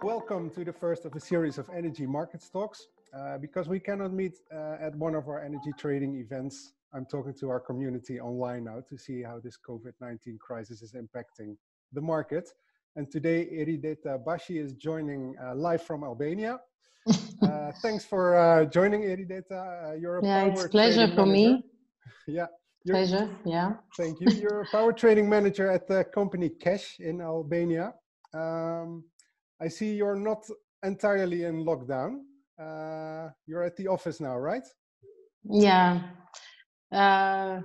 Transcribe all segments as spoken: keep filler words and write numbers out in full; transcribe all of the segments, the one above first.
welcome to the first of a series of energy markets talks. Uh, because we cannot meet uh, at one of our energy trading events, I'm talking to our community online now to see how this COVID nineteen crisis is impacting the market. And today, Erideta Bashi is joining uh, live from Albania. Uh, thanks for uh, joining, Erideta. Uh, you're a yeah, power it's a pleasure for manager. me. yeah, Pleasure, yeah. Thank you. You're a power trading manager at the company KESH in Albania. Um, I see you're not entirely in lockdown. Uh, you're at the office now, right? Yeah. Uh,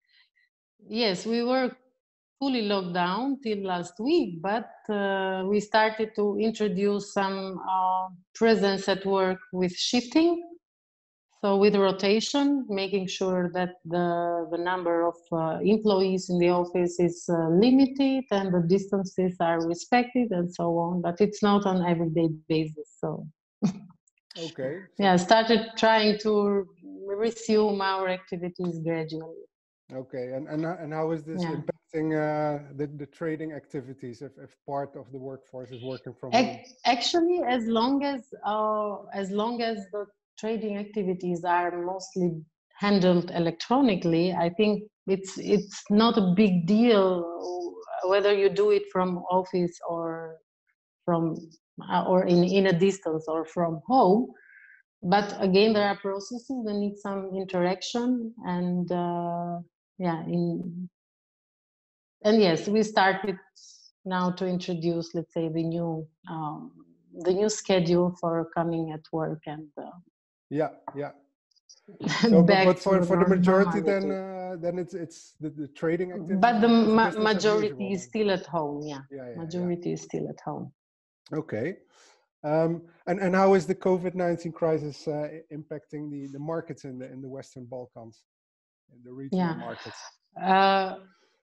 yes, we were fully locked down till last week, but uh, we started to introduce some uh, presence at work with shifting. So with rotation, making sure that the, the number of uh, employees in the office is uh, limited and the distances are respected and so on, but it's not on everyday basis. So, okay. So yeah, started trying to resume our activities gradually. Okay, and and, and how is this Yeah. impacting uh, the, the trading activities if, if part of the workforce is working from home? Actually, as long as, uh, as long as the trading activities are mostly handled electronically, I think it's it's not a big deal whether you do it from office or from uh, or in, in a distance or from home. But again, there are processes that need some interaction, and uh, yeah, in and yes, we started now to introduce, let's say, the new um, the new schedule for coming at work and uh, yeah, yeah. So, but, but for for the majority, normality. then uh, then it's it's the, the trading activity. But the ma majority is still at home. Yeah, yeah, yeah majority yeah. is still at home. Okay. Um, and and how is the COVID nineteen crisis uh, impacting the the markets in the in the Western Balkans, in the regional yeah. markets? Uh,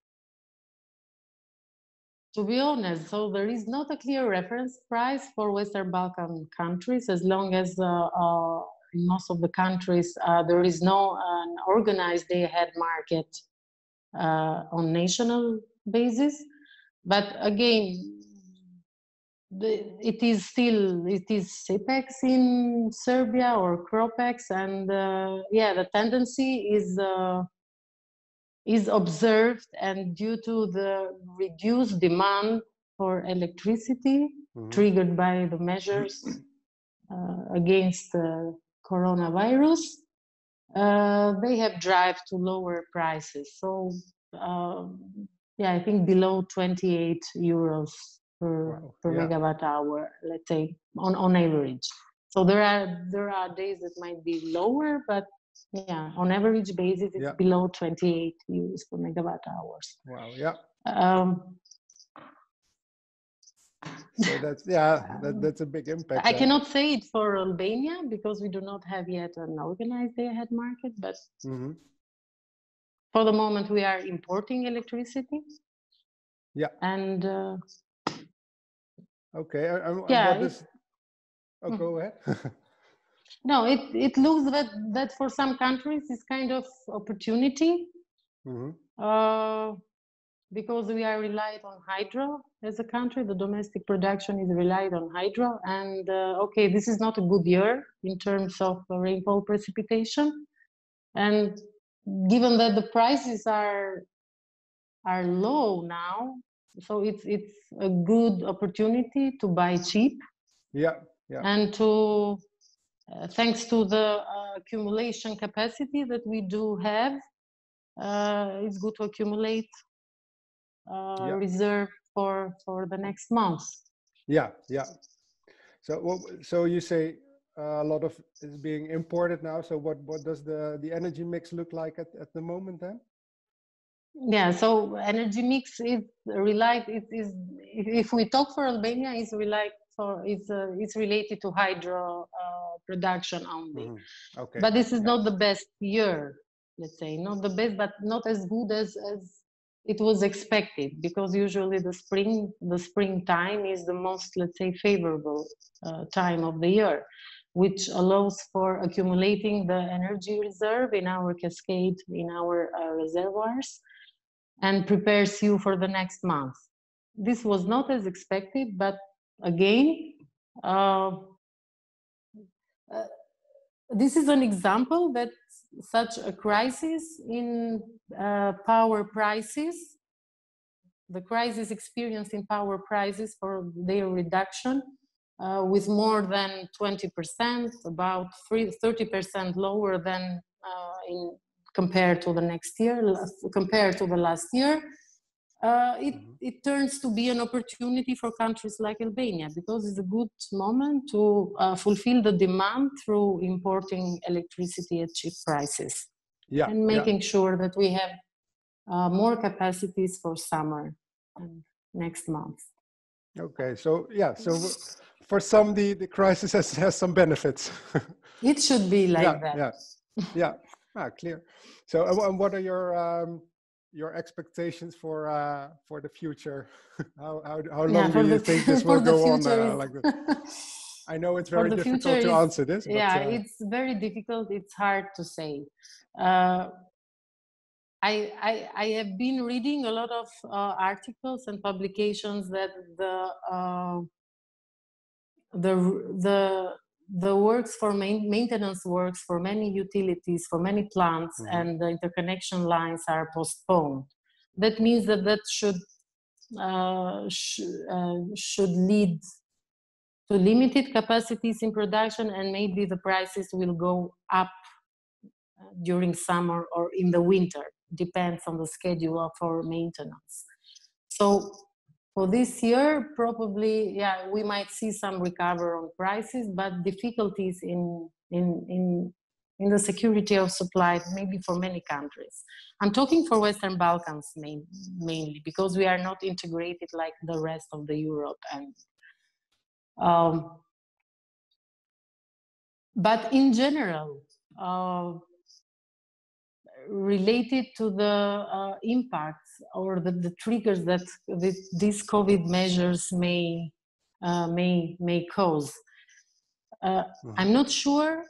to be honest, so there is not a clear reference price for Western Balkan countries, as long as uh, uh, in most of the countries uh, there is no an organized day-ahead market uh, on national basis. But again, The, it is still, it is CEPEX in Serbia or CROPEX, and uh, yeah, the tendency is uh, is observed, and due to the reduced demand for electricity mm-hmm. triggered by the measures uh, against the coronavirus, uh, they have drive to lower prices. So uh, yeah, I think below twenty-eight euros per, wow. per yeah. megawatt hour, let's say on, on average. So there are there are days that might be lower, but yeah, on average basis it's yeah. below twenty-eight euros per megawatt hours. Wow, yeah. Um, so that's yeah, that, that's a big impact. I then. cannot say it for Albania because we do not have yet an organized day-ahead market, but mm-hmm. for the moment we are importing electricity. Yeah. And uh, okay, and, and yeah, what is? Oh, go ahead. No, it it looks that that for some countries is kind of opportunity, mm-hmm. uh, because we are reliant on hydro as a country. The domestic production is relied on hydro, and uh, okay, this is not a good year in terms of rainfall precipitation, and given that the prices are are low now, so it's it's a good opportunity to buy cheap. Yeah, yeah. And to uh, thanks to the uh, accumulation capacity that we do have, uh, it's good to accumulate uh, yeah. reserve for for the next months. Yeah, yeah. So well, so you say uh, a lot of is being imported now. So what what does the the energy mix look like at at the moment then? Yeah, so energy mix is relied. It is if we talk for Albania, is relied for it's uh, it's related to hydro uh, production only. Mm-hmm. Okay. But this is yeah. not the best year, let's say, not the best, but not as good as as it was expected, because usually the spring the springtime is the most, let's say, favorable uh, time of the year, which allows for accumulating the energy reserve in our cascade, in our uh, reservoirs, and prepares you for the next month. This was not as expected, but again, Uh, uh, this is an example that such a crisis in uh, power prices, the crisis experienced in power prices for their reduction uh, with more than twenty percent, about thirty percent lower than uh, in compared to the next year, compared to the last year. Uh, it, mm-hmm. it turns to be an opportunity for countries like Albania, because it's a good moment to uh, fulfill the demand through importing electricity at cheap prices. Yeah, and making yeah. sure that we have uh, more capacities for summer and next month. Okay, so yeah, so for some the, the crisis has, has some benefits. It should be like yeah, that. Yeah, yeah, ah, clear. So uh, what are your um, your expectations for uh, for the future? how, how how long yeah, do you the, think this will go on uh, like this? I know it's very difficult to is, answer this. But, yeah, uh, it's very difficult. It's hard to say. Uh, I, I, I have been reading a lot of uh, articles and publications that the uh, the the the works for main, maintenance works for many utilities, for many plants, mm-hmm. and the interconnection lines are postponed. That means that that should uh, sh uh, should lead to limited capacities in production, and maybe the prices will go up during summer or in the winter. Depends on the schedule for maintenance. So for this year, probably, yeah, we might see some recovery on prices, but difficulties in, in, in, in the security of supply, maybe for many countries. I'm talking for Western Balkans main, mainly, because we are not integrated like the rest of the Europe. And um, but in general, uh, related to the uh, impacts or the, the triggers that this, these COVID measures may uh, may may cause. Uh, mm-hmm. I'm not sure.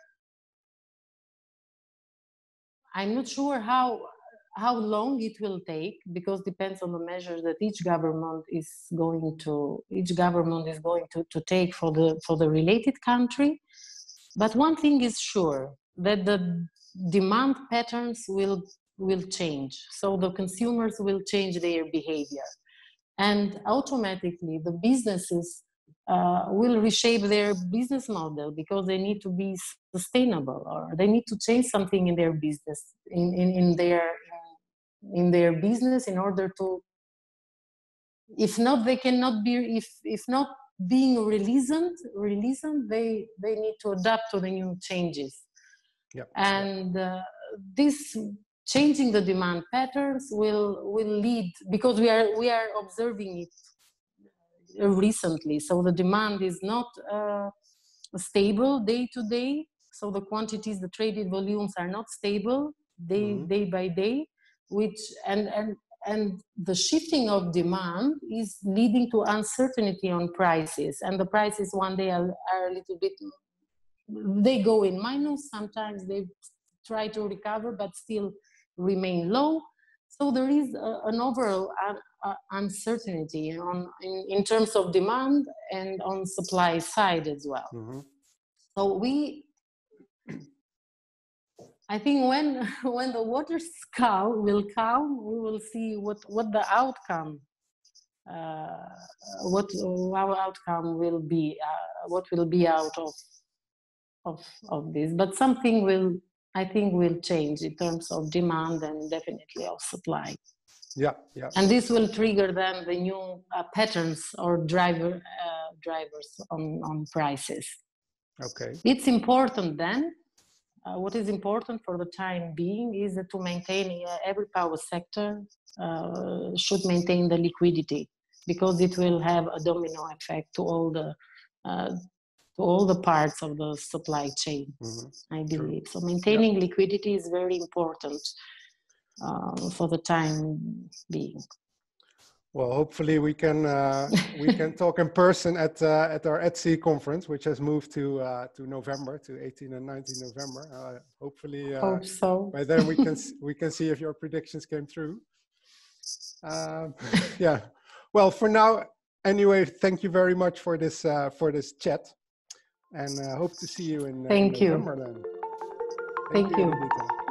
I'm not sure how how long it will take, because it depends on the measures that each government is going to each government is going to, to take for the for the related country. But one thing is sure, that the demand patterns will will change. So the consumers will change their behavior, and automatically the businesses uh, will reshape their business model, because they need to be sustainable, or they need to change something in their business, in, in, in their in their business, in order to, if not, they cannot be, if if not being resilient, resilient, they they need to adapt to the new changes. Yep. And uh, this changing the demand patterns will will lead, because we are we are observing it recently. So the demand is not uh, stable day to day. So the quantities, the traded volumes are not stable day mm-hmm. day by day, which and and and the shifting of demand is leading to uncertainty on prices, and the prices one day are, are a little bit, they go in minus, sometimes they try to recover but still remain low. So there is a, an overall uh, uh, uncertainty on, in, in terms of demand and on supply side as well. Mm-hmm. So we, I think when when the waters calm will calm, we will see what what the outcome, uh, what our outcome will be, uh, what will be out of of of this. But something will, I think, will change in terms of demand and definitely of supply. Yeah, yeah. And this will trigger then the new uh, patterns or driver uh, drivers on on prices. Okay. It's important then. Uh, what is important for the time being is that to maintain uh, every power sector uh, should maintain the liquidity, because it will have a domino effect to all the uh, to all the parts of the supply chain. Mm-hmm. I believe so. Maintaining yep. liquidity is very important uh, for the time being. Well, hopefully we can uh, we can talk in person at uh, at our E T C E E conference, which has moved to uh, to November, to eighteenth and nineteenth November. Uh, hopefully, uh, Hope so. By then we can we can see if your predictions came true. Um, yeah. Well, for now, Anyway, thank you very much for this uh, for this chat, and uh, hope to see you in, uh, thank in you. November then. Thank, thank you. you.